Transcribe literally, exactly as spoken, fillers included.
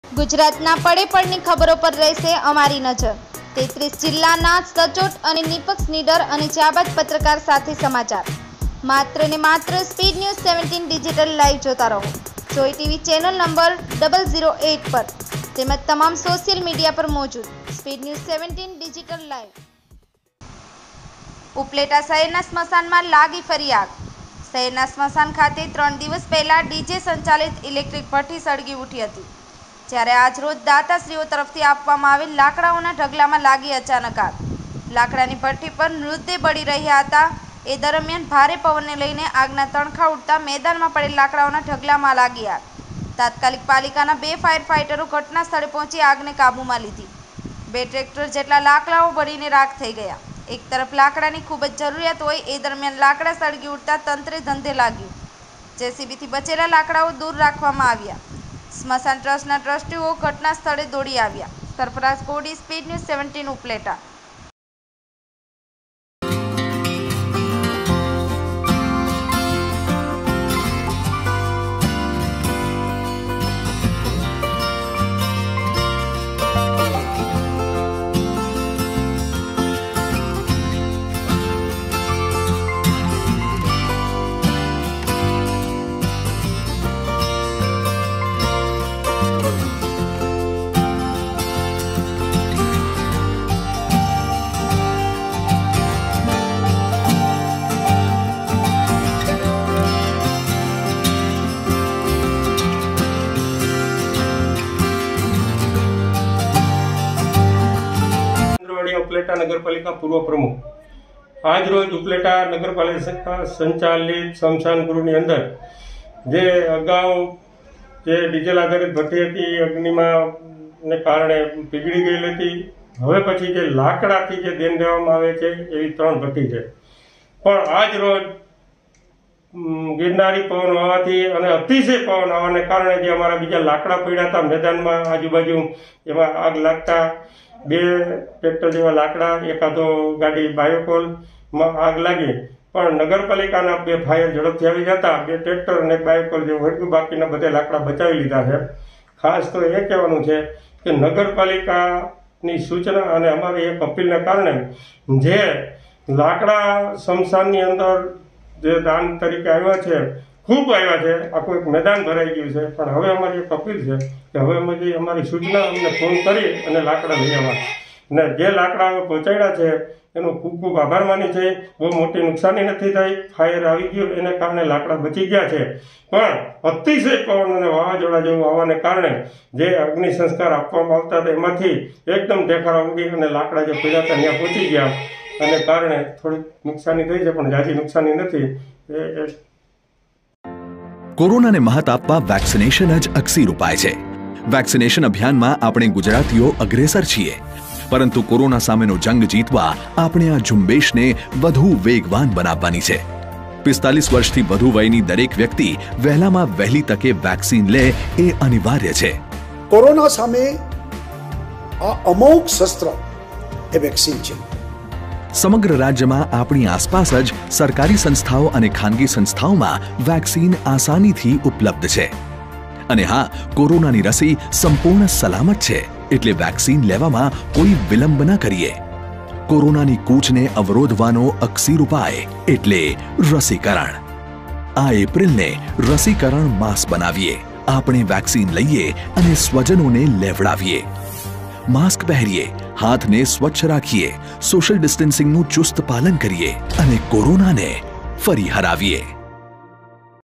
ગુજરાતના પડે પડની ખબરો પર રહેશે અમારી નજર। તેત્રીસ જિલ્લાના સચોટ અને નિષ્પક્ષ નીડર અને જાબાજ પત્રકાર સાથે સમાચાર। માત્ર ને માત્ર speed news seventeen digital live જોતા રહો। જોઈ TV channel number double zero eight પર તેમજ તમામ સોશિયલ મીડિયા પર મોજૂદ speed news seventeen digital live. Upleta શહેરના સ્મશાનમાં લાગી ફરી આગ। શહેરના સ્મશાન ખાતે ત્રણ દિવસ પહેલા ડીજે સંચાલિત ઇલેક્ટ્રિક ભઠ્ઠી સળગી ઉઠી હતી, જ્યારે આજ રોજ દાતાશ્રીઓ તરફથી આપવામાં આવેલ લાકડાઓના ઢગલામાં લાગી અચાનક આગ। લાકડાની ભઠ્ઠી પર મૃતદેહ બળી રહ્યા હતા। એ દરમિયાન ભારે પવનને લઈને આગના તણખા ઉડતા મેદાનમાં પડેલ લાકડાઓના ઢગલામાં લાગી આગ। તાત્કાલિક પાલિકાના બે ફાયર ફાઇટરો ઘટના સ્થળે પહોંચી આગને કાબૂમાં લીધી। બે ટ્રેક્ટર જેટલા લાકડાઓ બળીને રાખ થઈ ગયા। એક તરફ લાકડાની ખૂબ જ જરૂરિયાત હોય એ દરમિયાન લાકડા સળગી ઉઠતા તંત્રે ધંધે લાગ્યું। જેસીબીથી બચેલા લાકડાઓ દૂર રાખવામાં આવ્યા। સ્મશાન ટ્રસ્ટના ટ્રસ્ટીઓ ઘટના સ્થળે દોડી આવ્યા। Sarfaraz Kodi, speed news seventeen, Upleta. Upleta નગરપાલિકા પૂર્વ પ્રમુખ આજ રોજ ઉપલેટા નગરપાલિકા સંચાલિત સ્મશાન ગૃહની અંદર જે અગાઉ જે ડીઝલ આધારિત ભઠ્ઠી હતી અગ્નિમાં ને કારણે પીગળી ગયેલી હતી। હવે પછી જે લાકડાથી જે દેન દેવામાં આવે છે એવી ત્રણ ભઠ્ઠી છે, પણ આજ રોજ ગિરનારી પવન આવવાથી અને અતિશય પવન આવવાને કારણે જે અમારા બીજા લાકડા પડ્યા હતા મેદાનમાં આજુબાજુ, એમાં આગ લાગતા બે ટ્રેક્ટર જેવા લાકડા, એકાદો ગાડી બાયોકોલમાં આગ લાગી। પણ નગરપાલિકાના બે ફાયર ઝડપથી આવી જતા બે ટ્રેક્ટર અને બાયોકોલ જે વળગ્યું, બાકીના બધા લાકડા બચાવી લીધા છે। ખાસ તો એ કહેવાનું છે કે નગરપાલિકાની સૂચના અને અમારી એક અપીલના કારણે જે લાકડા સ્મશાનની અંદર જે દાન તરીકે આવ્યા છે, ખૂબ આવ્યા છે, આખું એક મેદાન ભરાઈ ગયું છે। પણ હવે અમારી એક અપીલ છે કે હવે અમે જે અમારી સૂચના અમને ફોન કરી અને લાકડા લઈ આવવા, ને જે લાકડા પહોંચાડ્યા છે એનો ખૂબ ખૂબ આભાર માની છે। બહુ મોટી નુકસાની નથી થઈ, ફાયર આવી ગયું એને કારણે લાકડા બચી ગયા છે, પણ અતિશય પવન અને વાવાઝોડા જેવું આવવાને કારણે જે અગ્નિ સંસ્કાર આપવામાં આવતા હતા એમાંથી એકદમ ઢેફારા ઉડી અને લાકડા જે પડ્યા હતા ત્યાં પહોંચી ગયા, અને કારણે થોડીક નુકસાની થઈ છે, પણ જાજી નુકસાની નથી। એ કોરોનાને મહાત આપવા વેક્સિનેશન જ અકસીર ઉપાય છે। વેક્સિનેશન અભિયાનમાં આપણે ગુજરાતીઓ અગ્રેસર છીએ, પરંતુ કોરોના સામેનો જંગ જીતવા આપણે આ ઝુંબેશને વધુ વેગવાન બનાવવાની છે। પિસ્તાલીસ વર્ષથી વધુ વયની દરેક વ્યક્તિ વહેલામાં વહેલી તકે વેક્સિન લે એ અનિવાર્ય છે। કોરોના સામે આ અમોઘ શસ્ત્ર એ વેક્સિન છે। સમગ્ર રાજ્યમાં આપણી આસપાસ જ સરકારી સંસ્થાઓ અને ખાનગી સંસ્થાઓમાં વેક્સિન આસાનીથી ઉપલબ્ધ છે। અને હા, કોરોનાની રસી સંપૂર્ણ સલામત છે, એટલે વેક્સિન લેવામાં કોઈ વિલંબ ન કરીએ। કોરોનાની કૂચને અવરોધવાનો અકસીર ઉપાય એટલે રસીકરણ। આ એપ્રિલને રસીકરણ માસ બનાવીએ। આપણે વેક્સિન લઈએ અને સ્વજનોને લેવડાવીએ। માસ્ક પહેરીએ, હાથને સ્વચ્છ રાખીએ, સોશિયલ ડિસ્ટન્સિંગનું ચુસ્ત પાલન કરીએ અને કોરોનાને ફરી હરાવીએ।